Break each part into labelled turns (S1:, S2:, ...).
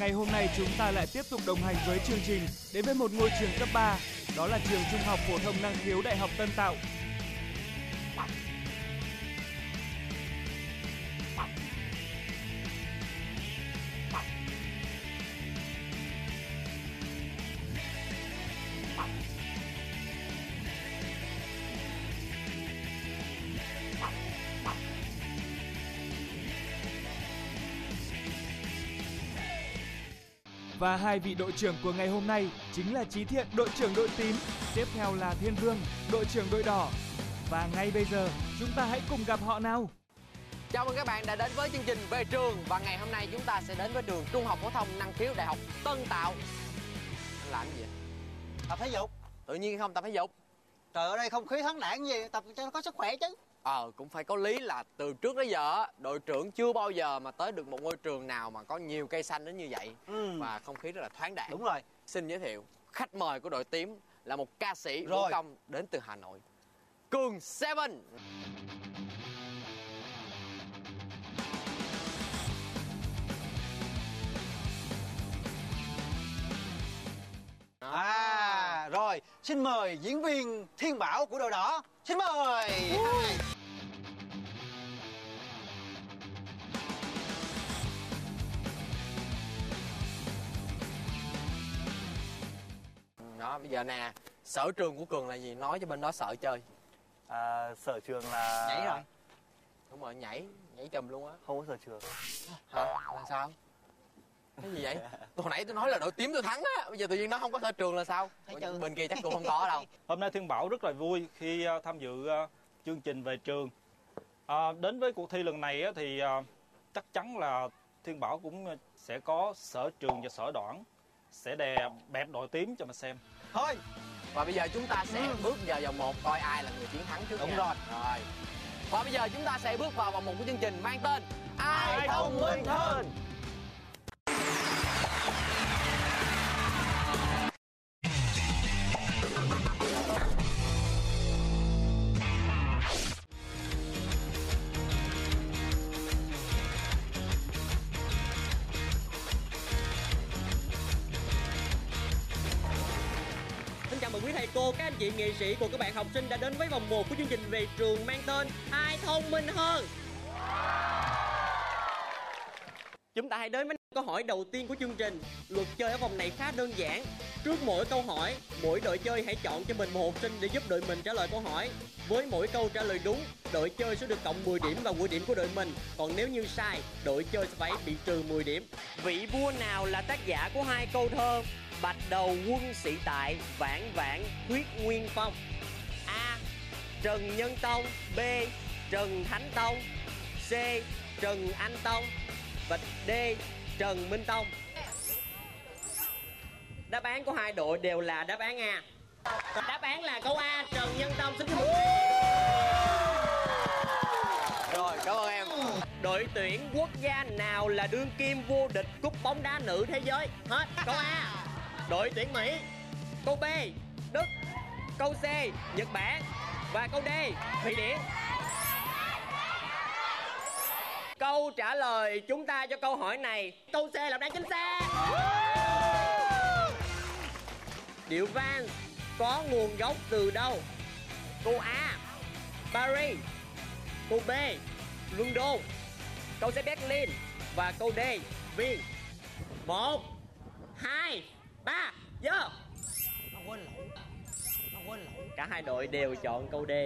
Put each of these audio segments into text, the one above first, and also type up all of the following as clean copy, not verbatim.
S1: ngày hôm nay chúng ta lại tiếp tục đồng hành với chương trình đến với một ngôi trường cấp 3, đó là trường Trung học phổ thông năng khiếu Đại học Tân Tạo. Và hai vị đội trưởng của ngày hôm nay chính là Chí Thiện, đội trưởng đội tím, tiếp theo là Thiên Vương, đội trưởng đội đỏ. Và ngay bây giờ, chúng ta hãy cùng gặp họ nào.
S2: Chào mừng các bạn đã đến với chương trình Về Trường. Và ngày hôm nay chúng ta sẽ đến với trường Trung học phổ thông năng khiếu Đại học Tân Tạo. Anh làm gì vậy?
S3: Tập thể dục.
S2: Tự nhiên không tập thể dục?
S3: Trời ơi, đây không khí thoáng đãng gì, tập cho nó có sức khỏe chứ.
S2: Cũng phải có lý là từ trước đến giờ đội trưởng chưa bao giờ mà tới được một ngôi trường nào mà có nhiều cây xanh đến như vậy. Và không khí rất là thoáng đãng.
S3: Đúng rồi.
S2: Xin giới thiệu khách mời của đội tím là một ca sĩ vũ công đến từ Hà Nội, Cường Seven.
S3: Rồi, xin mời diễn viên Thiên Bảo của đội đỏ. Xin mời.
S2: Đó, bây giờ nè, sở trường của Cường là gì? Nói cho bên đó sợ chơi.
S3: Sở trường là...
S2: Nhảy rồi. Đúng rồi, nhảy chùm luôn á.
S3: Không có sở trường.
S2: Hả? Là sao? Cái gì vậy? Hồi nãy tôi nói là đội tím tôi thắng á, bây giờ tự nhiên nó không có sở trường là sao? Bên kia chắc cũng không có đâu.
S4: Hôm nay Thiên Bảo rất là vui khi tham dự chương trình Về Trường. Đến với cuộc thi lần này thì chắc chắn là Thiên Bảo cũng sẽ có sở trường và sở đoản, sẽ đè bẹp đội tím cho mà xem.
S3: Thôi.
S2: Và bây giờ chúng ta sẽ bước vào vòng 1 coi ai là người chiến thắng trước.
S3: Đúng rồi.
S2: Và bây giờ chúng ta sẽ bước vào vòng 1 của chương trình mang tên Ai thông minh hơn.
S5: Chào mừng quý thầy cô, các anh chị nghệ sĩ cùng các bạn học sinh đã đến với vòng 1 của chương trình Về Trường mang tên Ai thông minh hơn. Chúng ta hãy đến với câu hỏi đầu tiên của chương trình. Luật chơi ở vòng này khá đơn giản. Trước mỗi câu hỏi, mỗi đội chơi hãy chọn cho mình một học sinh để giúp đội mình trả lời câu hỏi. Với mỗi câu trả lời đúng, đội chơi sẽ được cộng 10 điểm vào quỹ điểm của đội mình. Còn nếu như sai, đội chơi sẽ phải bị trừ 10 điểm. Vị vua nào là tác giả của hai câu thơ Bạch đầu quân sĩ tại, vạn vạn thuyết nguyên phong? A. Trần Nhân Tông. B. Trần Thánh Tông. C. Trần Anh Tông. Và D. Trần Minh Tông. Đáp án của hai đội đều là đáp án A. Đáp án là câu A, Trần Nhân Tông. Xin chúc mừng.
S2: Rồi, cảm ơn em.
S5: Đội tuyển quốc gia nào là đương kim vô địch cúp bóng đá nữ thế giới? Hết. Câu A, đội tuyển Mỹ. Câu B, Đức. Câu C, Nhật Bản. Và câu D, Thụy Điển. Câu trả lời chúng ta cho câu hỏi này, câu C là đáp án chính xác. Điệu vals có nguồn gốc từ đâu? Câu A, Paris. Câu B, London. Câu C, Berlin. Và câu D, Viên. 1, 2, 3, vô.
S3: Nó quên lộn.
S5: Cả hai đội đều chọn câu D.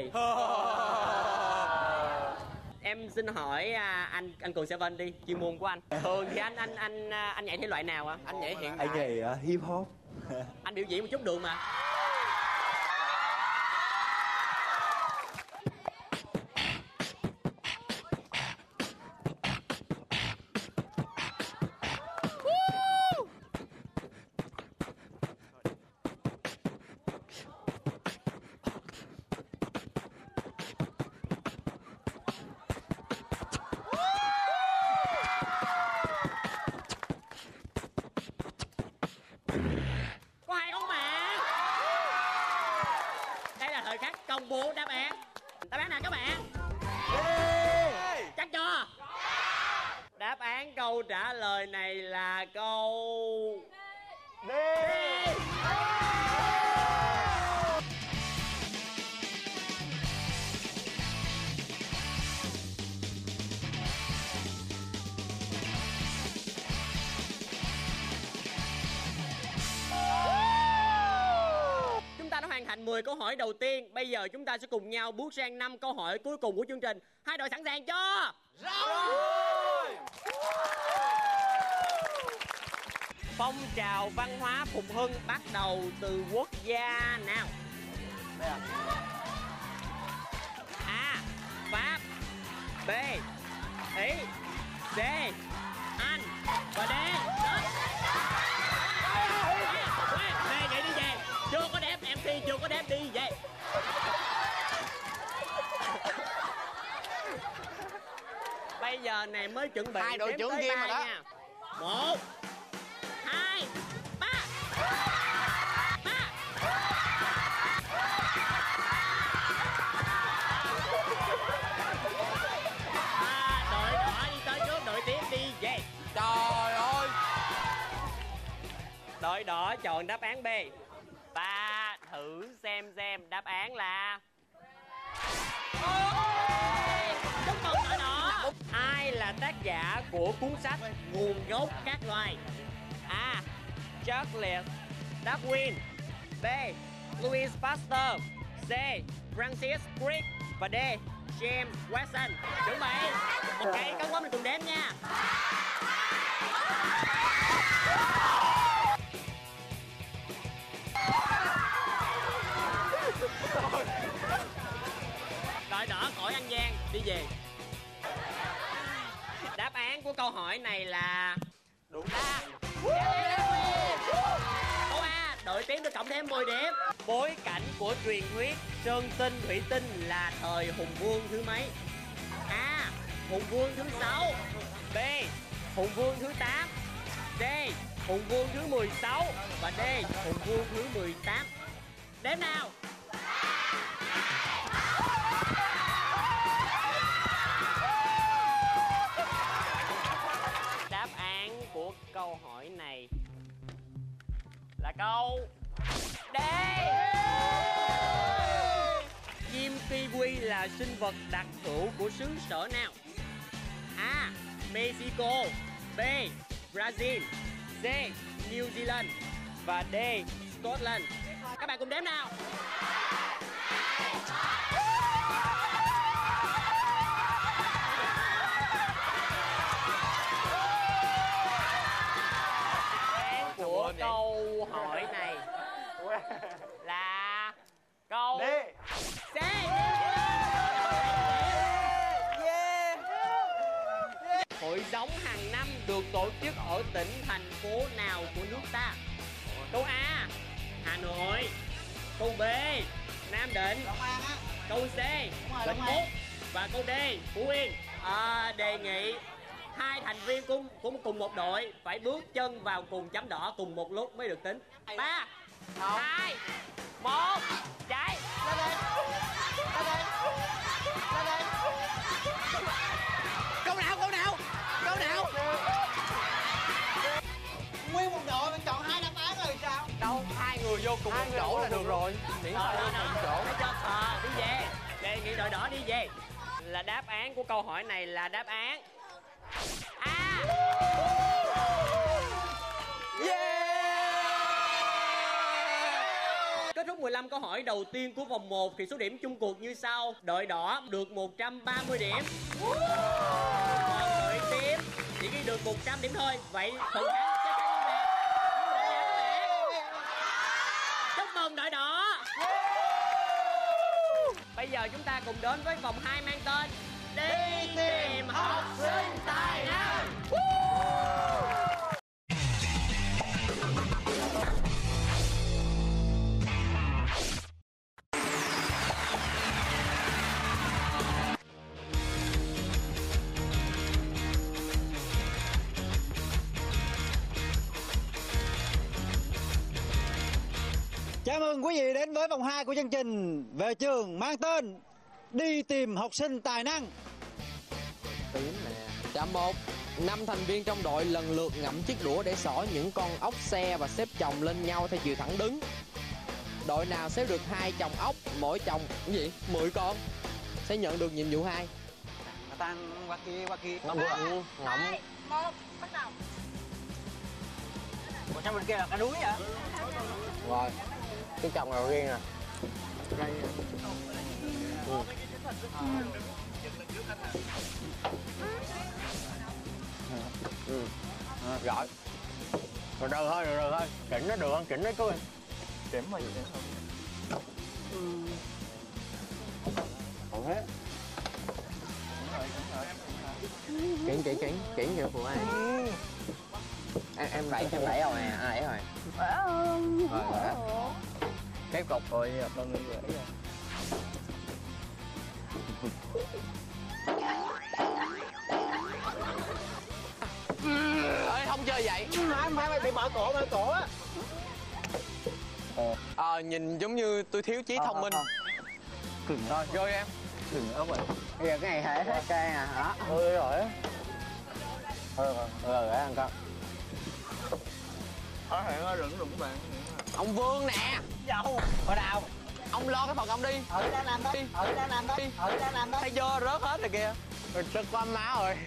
S5: Em xin hỏi anh Cường Seven đi, chuyên môn của anh. Thường thì anh nhảy thể loại nào ạ?
S2: Anh nhảy hiện đại.
S6: Anh nhảy hip hop.
S5: Anh biểu diễn một chút được mà. Công bố đáp án. Đáp án nào các bạn? Chắc chưa? Đáp án án câu trả lời này là câu D. Chúng ta đã hoàn thành 10 câu hỏi đầu tiên. Bây giờ chúng ta sẽ cùng nhau bước sang 5 câu hỏi cuối cùng của chương trình. Hai đội sẵn sàng chưa?
S3: Rồi.
S5: Phong trào văn hóa phục hưng bắt đầu từ quốc gia nào? A. Pháp. B. Ý. C. Anh. Và D. Đức. Vậy đi về. Chưa có đếm, MC chưa có đếm, đi về. Bây giờ này mới chuẩn bị.
S2: Hai đội
S5: đếm
S2: trưởng
S5: tới
S2: kia
S5: ba
S2: mà đó.
S5: nha. 1 2 3. Đội đỏ đi tới trước, đội tím đi về.
S2: Trời ơi.
S5: Đội đỏ chọn đáp án B. Ta thử xem đáp án là chúc mừng đội đỏ. Ai là tác giả của cuốn sách Nguồn gốc các loài? A. Charles Darwin. B. Louis Pasteur. C. Francis Crick. Và D. James Watson. Chuẩn bị. Một cây cấn quá mình cùng đếm nha. Đội đỏ khỏi ăn gian, đi về. Đáp án của câu hỏi này là đúng. Câu A, đội tím được cộng thêm 10 điểm. Bối cảnh của truyền thuyết Sơn Tinh Thủy Tinh là thời Hùng Vương thứ mấy? A. Hùng Vương thứ 6. B. Hùng Vương thứ 8. D. Hùng Vương thứ 16. Và D. Hùng Vương thứ 18. Đếm nào. Đáp án của câu hỏi này là câu D. Chim kiwi là sinh vật đặc hữu của xứ sở nào? A. Mexico. B. Brazil. C. New Zealand. Và D. Scotland. Các bạn cùng đếm nào. Của câu hỏi này là câu C. Hội giống hàng năm được tổ chức ở tỉnh thành phố nào của nước ta? Câu A. Hà Nội. Câu B. Nam Định. Câu C. Vĩnh Phúc. Và câu D. Phú Yên. Đề nghị hai thành viên của cùng một đội phải bước chân vào cùng chấm đỏ cùng một lúc mới được tính. 3 2 1 chạy lên đây. Câu nào
S3: Nguyên một đội mình chọn 2 đáp án rồi sao?
S2: Đâu, hai người vô cùng một chỗ là được rồi. Miễn sao vô cùng một chỗ.
S5: Để cho đi về. Đề nghị đội đỏ đi về. Là đáp án của câu hỏi này là đáp án A. Kết thúc 15 câu hỏi đầu tiên của vòng 1 thì số điểm chung cuộc như sau. Đội đỏ được 130 điểm. Còn đội tím chỉ ghi được 100 điểm thôi. Vậy phần thắng chắc chắn như vậy. Chúc mừng đội đỏ. Bây giờ chúng ta cùng đến với vòng 2 mang tên Đi tìm học sinh tài năng.
S3: Chào mừng quý vị đến với vòng 2 của chương trình về trường mang tên Đi tìm học sinh tài năng.
S2: Tím nè. Chạm 1 5 thành viên trong đội lần lượt ngậm chiếc đũa để xỏ những con ốc xe và xếp chồng lên nhau theo chiều thẳng đứng. Đội nào xếp được 2 chồng ốc, mỗi chồng cái gì 10 con sẽ nhận được nhiệm vụ 2.
S3: Tăng qua kia.
S2: Ngậm.
S6: Một, bắt đầu.
S3: Còn sao bên kia là cá đuối vậy?
S2: Rồi, cái chồng nào riêng nè. Rồi. Rồi thôi. Chỉnh nó được không? Chỉnh nó chú em.
S4: Chỉnh mà vậy thôi.
S2: Chỉnh cho phụ ai. Em đẩy rồi nè, đẩy rồi. Rồi. Cái cục rồi con người vậy. Ơi không chơi vậy.
S3: Mày bị mở cổ á.
S2: Nhìn giống như tôi thiếu trí thông minh.
S3: Cứng
S2: Rồi, rồi em.
S3: Cứng ốc vậy.
S2: Bây giờ cái này hết cây nè, đó.
S3: Rồi.
S2: Rồi, ăn con.
S4: Hẹn đừng đụng bạn.
S2: Ông Vương nè.
S3: Đâu? Ở đâu?
S2: Ông lo cái phần ông đi.
S3: Đang làm đó. Đang làm đó.
S2: Thấy chưa, rớt hết rồi kìa. Rồi sức quá má rồi.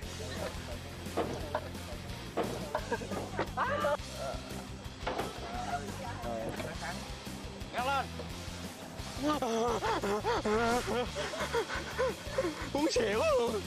S3: Ngăn lên.
S2: Muốn xỉu luôn.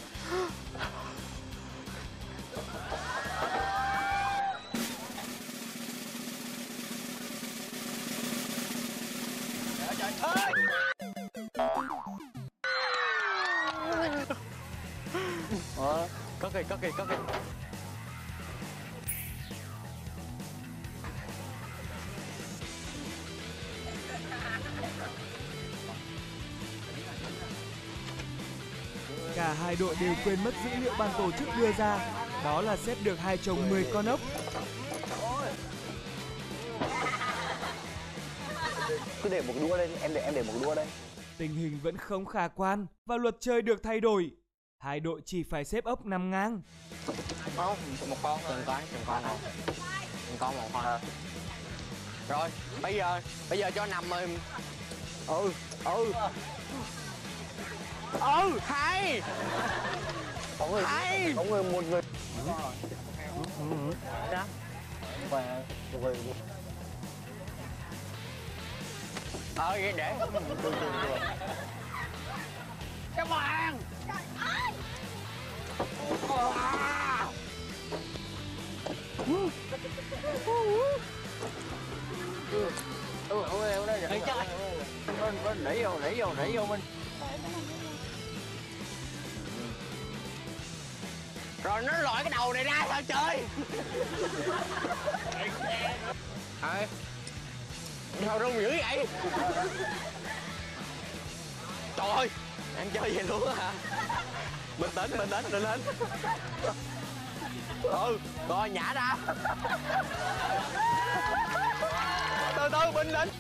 S2: Cất kì.
S1: Cả hai đội đều quên mất dữ liệu ban tổ chức đưa ra, đó là xếp được 2 chồng 10 con ốc.
S3: Cứ để một đũa đây, em để một đũa đây.
S1: Tình hình vẫn không khả quan và luật chơi được thay đổi. Hai đội chỉ phải xếp ốc nằm ngang.
S2: Không, một con thôi. Từng con thôi. Từng con một con. Rồi, bây giờ cho nằm rồi. Hay. Hay.
S3: Có người một người.
S2: Đó. Vậy để.
S3: Các bạn. Đẩy vô mình.
S2: Rồi nó lội cái đầu này ra sao chơi? Sao rung dữ vậy? Trời ơi, em chơi vậy luôn hả? Bình tĩnh, đừng lên. Rồi nhả ra. Từ từ, bình tĩnh.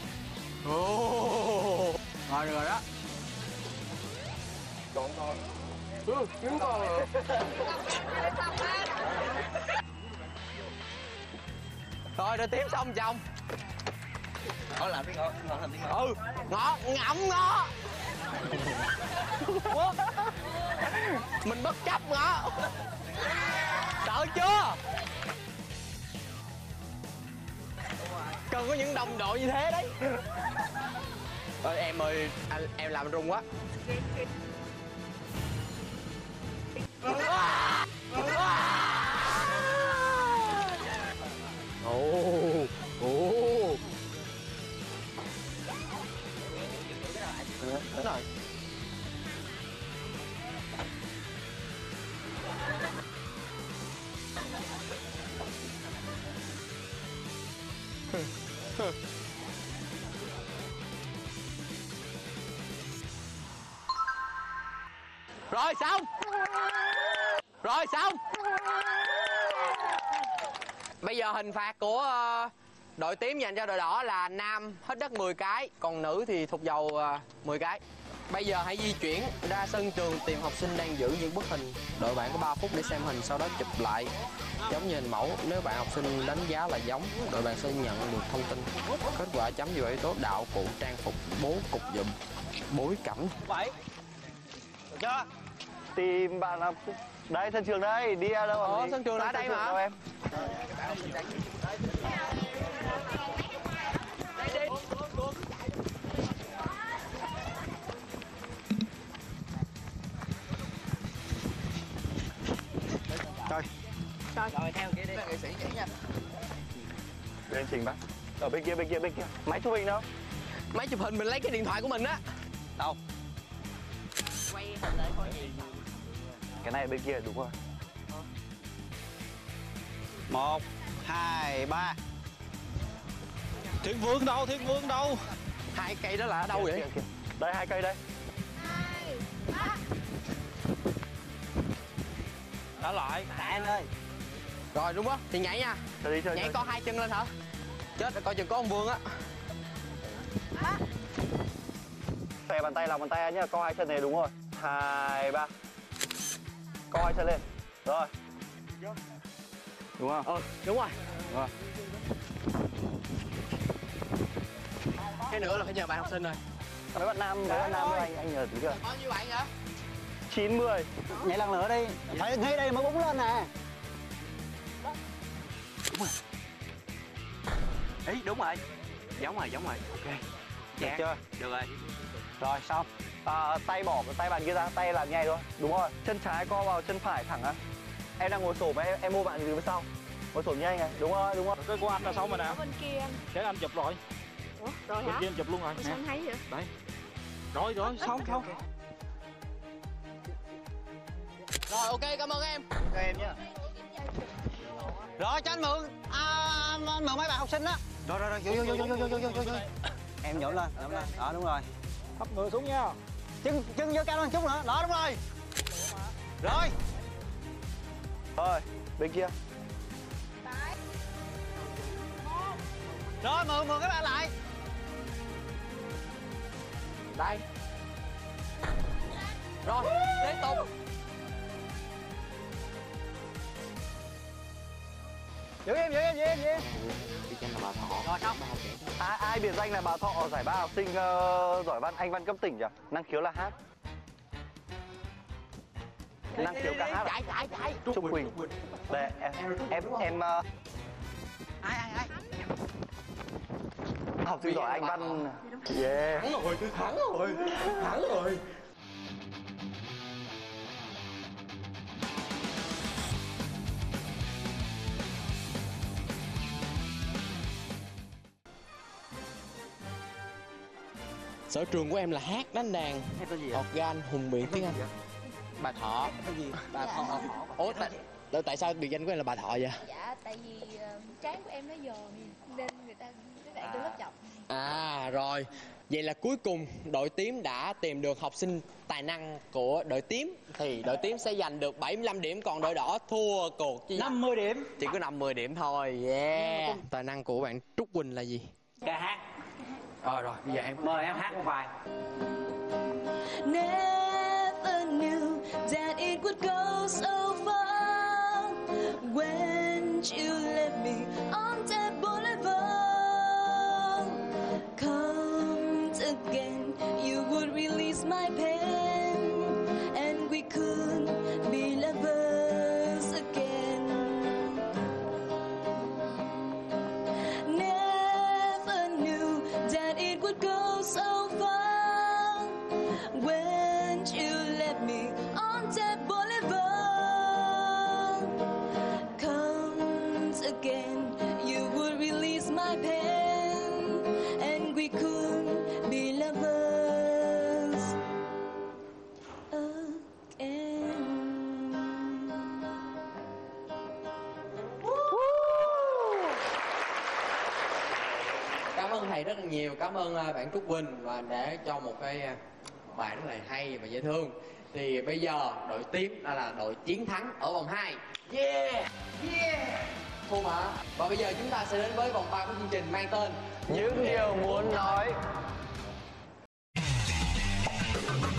S2: Rồi được rồi đó.
S3: Trộn thôi.
S2: Kiếm con rồi. Rồi rồi tiếp xong chồng.
S3: Ngõ làm đi ngõ làm đi
S2: Ngõ ngậm ngõ. Mình bất chấp ngõ. Sợ chưa? Cần có những đồng đội như thế đấy. Em ơi, em làm rung quá. Đúng rồi. Rồi xong. Bây giờ hình phạt của đội tím dành cho đội đỏ là nam hết đất 10 cái, còn nữ thì thục dầu 10 cái. Bây giờ hãy di chuyển ra sân trường tìm học sinh đang giữ những bức hình. Đội bạn có 3 phút để xem hình, sau đó chụp lại giống như hình mẫu. Nếu bạn học sinh đánh giá là giống, đội bạn sẽ nhận được thông tin. Kết quả chấm dựa yếu tố đạo cụ, trang phục, bố cục dụng, bối cảnh.
S3: Vậy được chưa?
S7: Tìm bạn là đây, sân trường đây, đi ra đâu?
S2: Sân trường ở đây mà.
S7: Đâu em?
S3: Rồi theo kia đi. Nghệ sĩ nhảy nha.
S7: Lên trình bác. Ở bên kia. Máy chụp hình đâu?
S2: Máy chụp hình mình lấy cái điện thoại của mình á.
S3: Đâu?
S6: Quay hình lại coi gì.
S7: Cái này bên kia đúng rồi.
S3: 1, 2, 3.
S4: Thiên Vương đâu?
S2: 2 cây đó là ở đâu vậy?
S7: Kìa. Đây 2 cây đây.
S6: 2, 3.
S4: Trả lại.
S3: Anh ơi.
S2: Rồi đúng không? Thì nhảy nha.
S7: Chơi đi.
S2: Nhảy co 2 chân lên hả? Chết rồi, coi chừng có ông Vương á.
S7: Xòe bàn tay, lòng bàn tay nhá, co 2 chân này đúng rồi. 2, 3. Co 2 chân lên. Rồi. Đúng không?
S2: Đúng rồi.
S7: Rồi.
S2: Cái nữa là phải nhờ bạn học sinh rồi.
S7: Mấy bạn nam với anh nhờ tí chưa?
S2: Bao nhiêu bạn hả?
S7: 9, 10.
S3: Nhảy lần nữa đi. Phải ngay đây mới búng lên nè.
S7: Ý đúng rồi. Giống rồi. Ok. Được chưa?
S3: Được rồi. Rồi xong.
S7: Tay bỏ cái tay bàn kia ra, tay làm nhảy thôi. Đúng rồi. Chân trái co vào, chân phải thẳng á. Em đang ngồi xổm em mua bạn từ phía sau. Ngồi xổm như anh này. Đúng rồi.
S4: Cái của anh là xong rồi nè.
S6: Ở bên kia anh.
S4: Cái anh chụp rồi.
S6: Ủa, rồi
S4: Bên
S6: hả?
S4: kia anh chụp luôn rồi.
S6: Sao anh thấy vậy?
S4: Đây. Rồi, xong.
S2: Rồi ok, cảm ơn em.
S3: Ok em nha. Rồi cho anh mượn. Anh mượn mấy bạn học sinh đó. Rồi. Vô. Em nhổm lên. Đó đúng rồi.
S4: Thấp người xuống nha.
S3: Chân vô cao lên chút nữa. Đó đúng rồi. Rồi.
S7: Rồi, bên kia.
S3: Rồi mượn các bạn lại.
S2: Đây. Rồi, tiếp tục.
S3: Giữ em. Rồi xong.
S7: Ai biệt danh là bà Thọ ở giải ba học sinh giỏi văn Anh văn cấp tỉnh nhỉ? Năng khiếu là hát. Năng khiếu ca hát.
S2: Chạy.
S7: Trúc Quỳnh. Đây em
S3: Ai.
S7: học sinh giỏi Anh văn. Yeah.
S2: Thắng rồi. Sở trường của em là hát, đánh đàn, organ, hùng biện tiếng Anh. Bà Thọ.
S3: Cái gì?
S2: Bà Thọ. Ủa tại sao biệt danh của em là bà Thọ vậy?
S6: Dạ, tại vì trán của em nó giòn nên người ta các bạn tôi lớp chọc.
S2: À rồi. Vậy là cuối cùng đội tím đã tìm được học sinh tài năng của đội tím. Thì đội tím sẽ giành được 75 điểm, còn đội đỏ thua cuộc.
S3: 50 điểm.
S2: Chỉ có 50 điểm thôi. Yeah. Tài năng của bạn Trúc Quỳnh là gì?
S3: Ca hát.
S2: Rồi, bây giờ em
S3: Mời em hát một bài.
S8: Never knew that it would go so far when you left me on that boulevard. Come again, you would release my pain, and we could be lovers again. Never knew that it would go so far when you left me on that boulevard. Comes again, you would release my pain, and we could be lovers again.
S2: Cảm ơn thầy rất là nhiều. Cảm ơn bạn Trúc Quỳnh và để cho một cái bài rất là hay và dễ thương. Thì bây giờ đội tím đã là đội chiến thắng ở vòng 2. Yeah. Thu mà. Và bây giờ chúng ta sẽ đến với vòng 3 của chương trình mang tên
S7: Những điều muốn nói.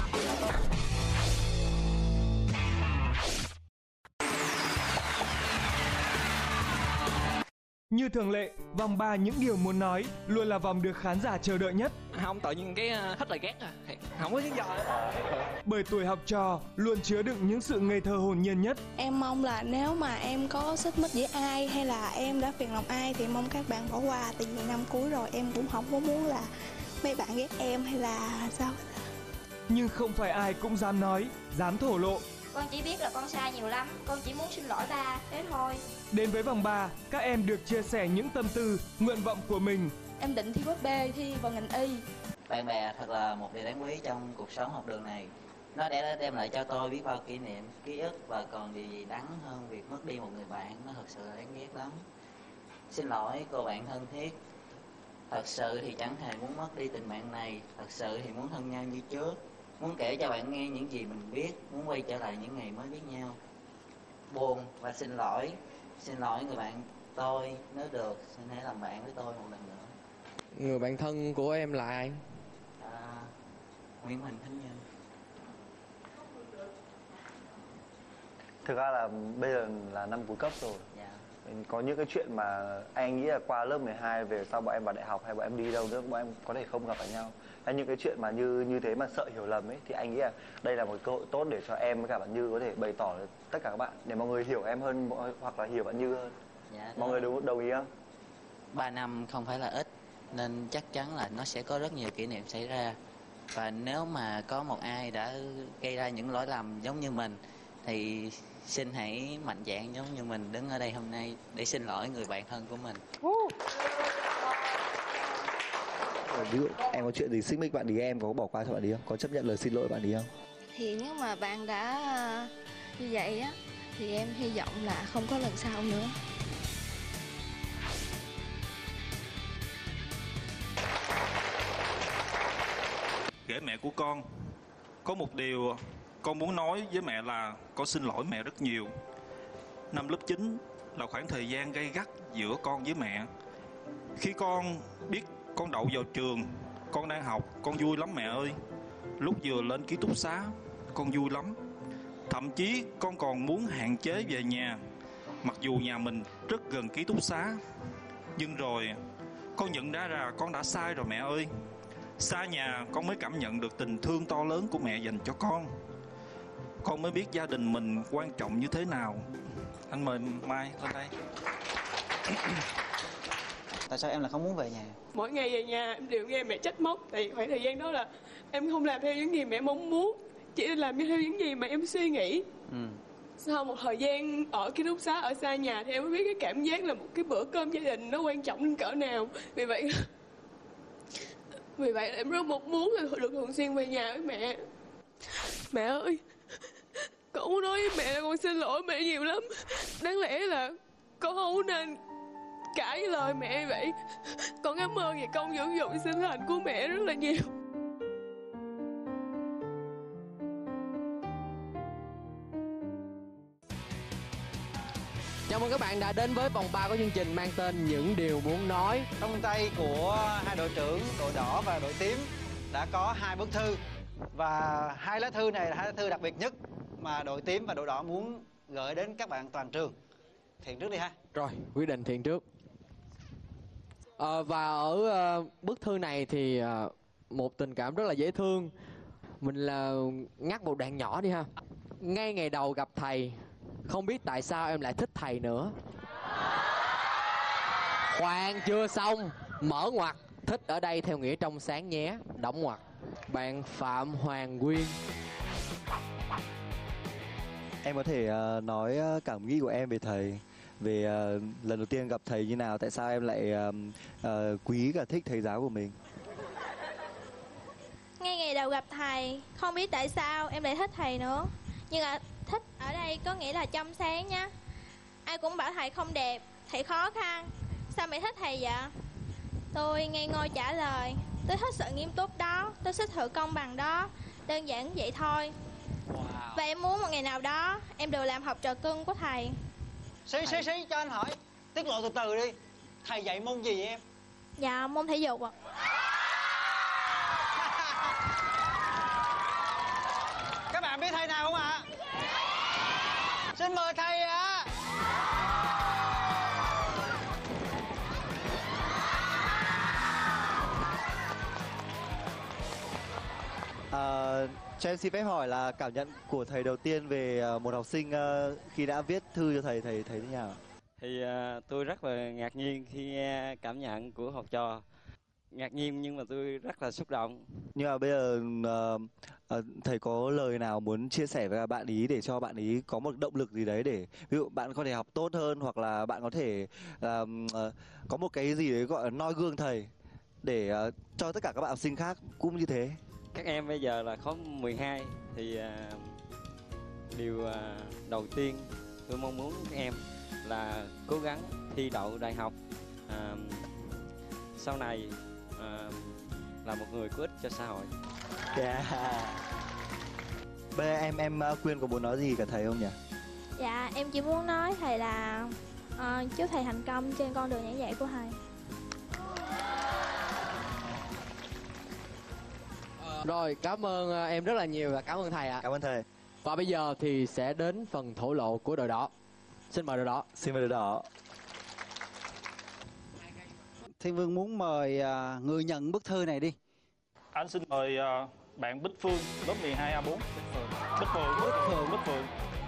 S1: Như thường lệ, vòng 3 những điều muốn nói luôn là vòng được khán giả chờ đợi nhất.
S9: Không, tự nhiên cái hết lời ghét à. Không có lý do nữa.
S1: Bởi tuổi học trò luôn chứa đựng những sự ngây thơ hồn nhiên nhất.
S10: Em mong là nếu mà em có xích mích với ai hay là em đã phiền lòng ai thì mong các bạn bỏ qua. Tại vì năm cuối rồi em cũng không có muốn là mấy bạn ghét em hay là sao.
S1: Nhưng không phải ai cũng dám nói, dám thổ lộ.
S6: Con chỉ biết là con sai nhiều lắm, con chỉ muốn xin lỗi ba, thế thôi.
S1: Đến với vòng 3, các em được chia sẻ những tâm tư, nguyện vọng của mình.
S10: Em định thi khối B, thi vào ngành y.
S11: Bạn bè thật là một điều đáng quý trong cuộc sống học đường này. Nó đã đem lại cho tôi biết bao kỷ niệm, ký ức và còn điều gì đắng hơn việc mất đi một người bạn. Nó thật sự là đáng ghét lắm. Xin lỗi cô bạn thân thiết. Thật sự thì chẳng hề muốn mất đi tình bạn này. Thật sự thì muốn thân nhau như trước. Muốn kể cho bạn nghe những gì mình biết. Muốn quay trở lại những ngày mới biết nhau. Buồn và xin lỗi. Xin lỗi người bạn tôi. Nếu được, xin hãy làm bạn với tôi một lần nữa.
S2: Người bạn thân của em là ai?
S11: Nguyễn Huỳnh Thánh Nhân.
S7: Thực ra là bây giờ là năm cuối cấp rồi.
S11: Dạ.
S7: Có những cái chuyện mà anh nghĩ là qua lớp 12 về sau bọn em vào đại học hay bọn em đi đâu nữa bọn em có thể không gặp phải nhau. Hay những cái chuyện mà như thế mà sợ hiểu lầm ấy thì anh nghĩ là đây là một cơ hội tốt để cho em với cả bạn Như có thể bày tỏ tất cả các bạn để mọi người hiểu em hơn hoặc là hiểu bạn Như hơn.
S11: Dạ,
S7: mọi người đồng ý không?
S11: 3 năm không phải là ít nên chắc chắn là nó sẽ có rất nhiều kỷ niệm xảy ra. Và nếu mà có một ai đã gây ra những lỗi lầm giống như mình thì xin hãy mạnh dạn giống như mình đứng ở đây hôm nay để xin lỗi người bạn thân của mình.
S12: Ví dụ em có chuyện gì xích mích bạn đi, em có bỏ qua cho bạn đi không? Có chấp nhận lời xin lỗi bạn đi không?
S10: Thì nếu mà bạn đã như vậy á thì em hy vọng là không có lần sau nữa.
S4: Ghẻ mẹ của con, có một điều con muốn nói với mẹ là con xin lỗi mẹ rất nhiều. Năm lớp 9 là khoảng thời gian gay gắt giữa con với mẹ. Khi con biết con đậu vào trường, con đang học, con vui lắm mẹ ơi. Lúc vừa lên ký túc xá, con vui lắm. Thậm chí con còn muốn hạn chế về nhà, mặc dù nhà mình rất gần ký túc xá. Nhưng rồi con nhận ra là con đã sai rồi mẹ ơi. Xa nhà con mới cảm nhận được tình thương to lớn của mẹ dành cho con. Con mới biết gia đình mình quan trọng như thế nào. Anh mời Mai lên đây.
S3: Tại sao em lại không muốn về nhà?
S13: Mỗi ngày về nhà em đều nghe mẹ trách móc. Tại khoảng thời gian đó là em không làm theo những gì mẹ mong muốn, chỉ làm theo những gì mà em suy nghĩ. Sau một thời gian ở ký túc xá ở xa nhà thì em mới biết cái cảm giác là một cái bữa cơm gia đình nó quan trọng đến cỡ nào. Vì vậy em rất mong muốn là được thường xuyên về nhà với mẹ. Mẹ ơi, con muốn nói với mẹ là con xin lỗi mẹ nhiều lắm. Đáng lẽ là con không nên cãi với lời mẹ vậy. Con cảm ơn vì con dưỡng dụng sinh thành của mẹ rất là nhiều.
S2: Chào mừng các bạn đã đến với vòng 3 của chương trình mang tên Những Điều Muốn Nói.
S3: Trong tay của hai đội trưởng, đội đỏ và đội tím đã có 2 bức thư. Và 2 lá thư này là 2 lá thư đặc biệt nhất mà đội tím và đội đỏ muốn gửi đến các bạn toàn trường. Thiện trước đi ha.
S2: Rồi, quyết định Thiện trước. Và ở bức thư này thì một tình cảm rất là dễ thương. Mình là ngắt một đoạn nhỏ đi ha. Ngay ngày đầu gặp thầy, không biết tại sao em lại thích thầy nữa. Khoan chưa xong, mở ngoặc. Thích ở đây theo nghĩa trong sáng nhé. Đóng ngoặc. Bạn Phạm Hoàng Quyên.
S12: Em có thể nói cảm nghĩ của em về thầy, về lần đầu tiên gặp thầy như nào, tại sao em lại quý cả thích thầy giáo của mình.
S6: Ngay ngày đầu gặp thầy, không biết tại sao em lại thích thầy nữa. Nhưng mà thích ở đây có nghĩa là trong sáng nha. Ai cũng bảo thầy không đẹp, thầy khó khăn. Sao mày thích thầy vậy? Tôi ngây ngô trả lời, tôi thích sự nghiêm túc đó, tôi thích sự công bằng đó. Đơn giản vậy thôi. Và em muốn một ngày nào đó em được làm học trò cưng của thầy.
S3: Xí cho anh hỏi, tiết lộ từ từ đi. Thầy dạy môn gì vậy em?
S6: Dạ môn thể dục ạ.
S3: Các bạn biết thầy nào không ạ? Xin mời thầy ạ.
S12: Cho em xin phép hỏi là cảm nhận của thầy đầu tiên về một học sinh khi đã viết thư cho thầy thấy thế nào?
S14: Thì tôi rất là ngạc nhiên khi nghe cảm nhận của học trò. Ngạc nhiên nhưng mà tôi rất là xúc động.
S12: Nhưng mà bây giờ thầy có lời nào muốn chia sẻ với bạn ý để cho bạn ý có một động lực gì đấy để ví dụ bạn có thể học tốt hơn, hoặc là bạn có thể có một cái gì đấy gọi là noi gương thầy để cho tất cả các bạn học sinh khác cũng như thế?
S14: Các em bây giờ là khối 12 thì điều đầu tiên tôi mong muốn các em là cố gắng thi đậu đại học, sau này là một người có ích cho xã hội.
S12: Bây giờ em Quyên có muốn nói gì cả thầy không nhỉ?
S6: Dạ, em chỉ muốn nói thầy là chúc thầy thành công trên con đường giảng dạy của thầy.
S2: Rồi, cảm ơn em rất là nhiều và cảm ơn thầy ạ.
S12: Cảm ơn thầy.
S2: Và bây giờ thì sẽ đến phần thổ lộ của đội đỏ. Xin mời đội đỏ.
S12: Xin mời đội đỏ.
S3: Thiên Vương muốn mời người nhận bức thư này đi.
S4: Anh xin mời bạn Bích Phương, lớp 12A4. Bích Phượng.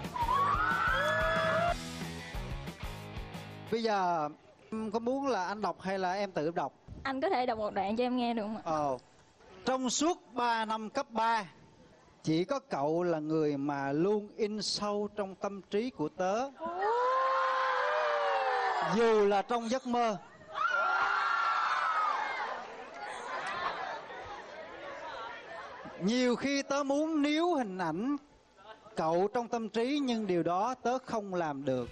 S3: Bây giờ có muốn là anh đọc hay là em tự đọc?
S6: Anh có thể đọc một đoạn cho em nghe được không ạ?
S3: Trong suốt 3 năm cấp 3, chỉ có cậu là người mà luôn in sâu trong tâm trí của tớ. Dù là trong giấc mơ. Nhiều khi tớ muốn níu hình ảnh cậu trong tâm trí, nhưng điều đó tớ không làm được.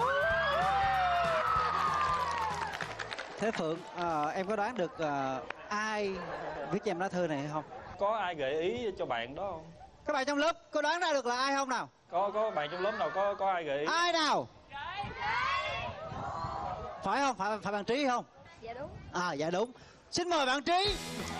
S3: Thế Phượng, em có đoán được ai viết cho em lá thư này hay không?
S4: Có ai gợi ý cho bạn đó không?
S3: Các bạn trong lớp có đoán ra được là ai không nào?
S4: Có bạn trong lớp nào có ai gợi ý?
S3: Ai nào? Phải không? Phải bạn Trí không?
S6: Dạ đúng.
S3: Dạ đúng. Xin mời bạn Trí.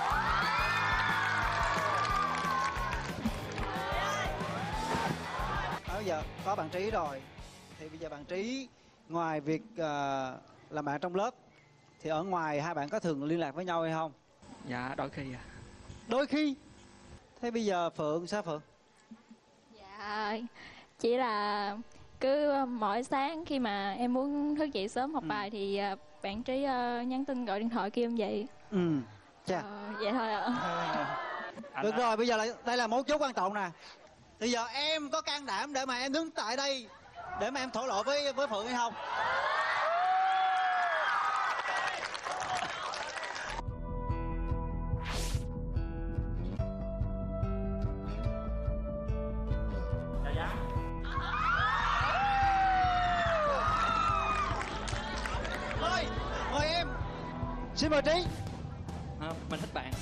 S3: Bây giờ có bạn Trí rồi, thì bây giờ bạn Trí ngoài việc làm bạn trong lớp thì ở ngoài hai bạn có thường liên lạc với nhau hay không?
S9: Dạ đôi khi à.
S3: Đôi khi. Thế bây giờ Phượng sao Phượng?
S6: Dạ chỉ là cứ mỗi sáng khi mà em muốn thức dậy sớm học bài thì bạn Trí nhắn tin gọi điện thoại kêu em dậy.
S3: Chà.
S6: Vậy thôi ạ.
S3: Được rồi, bây giờ đây là mấu chốt quan trọng nè. Bây giờ em có can đảm để mà em đứng tại đây để mà em thổ lộ với Phượng hay không? Mời em. Xin mời Trí.
S9: Mình thích bạn.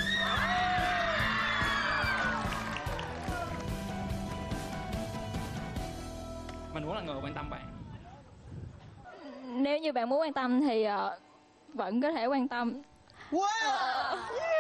S9: Mình muốn là người quan tâm bạn.
S6: Nếu như bạn muốn quan tâm thì vẫn có thể quan tâm.
S3: Wow.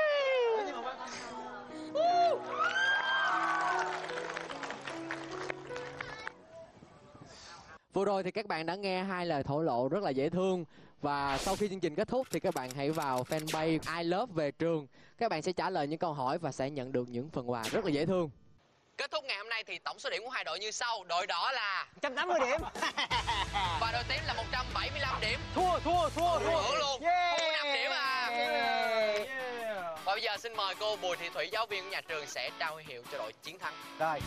S2: Vừa rồi thì các bạn đã nghe hai lời thổ lộ rất là dễ thương. Và sau khi chương trình kết thúc thì các bạn hãy vào fanpage I Love Về Trường. Các bạn sẽ trả lời những câu hỏi và sẽ nhận được những phần quà rất là dễ thương. Kết thúc ngày hôm nay thì tổng số điểm của hai đội như sau. Đội đỏ là
S3: 180 điểm
S2: và đội tím là 175 điểm.
S3: Thua
S2: luôn.
S3: Yeah.
S2: 5 điểm à.
S3: Yeah.
S2: Và bây giờ xin mời cô Bùi Thị Thủy, giáo viên của nhà trường sẽ trao huy hiệu cho đội chiến thắng.
S3: Rồi,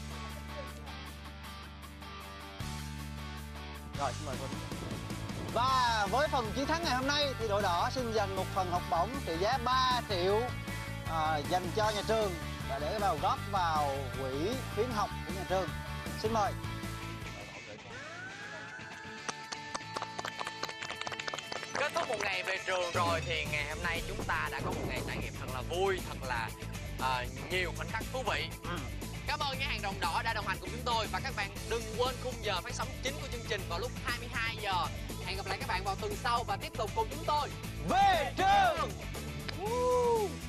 S3: xin mời cô. Và với phần chiến thắng ngày hôm nay thì đội đỏ xin dành một phần học bổng trị giá 3 triệu dành cho nhà trường và để vào góp vào quỹ khuyến học của nhà trường. Xin mời.
S2: Kết thúc một ngày về trường rồi thì ngày hôm nay chúng ta đã có một ngày trải nghiệm thật là vui, thật là nhiều khoảnh khắc thú vị. Cảm ơn nhãn hàng Đồng Đỏ đã đồng hành cùng chúng tôi và các bạn đừng quên khung giờ phát sóng chính của chương trình vào lúc 22 giờ. Hẹn gặp lại các bạn vào tuần sau và tiếp tục cùng chúng tôi
S3: về trường.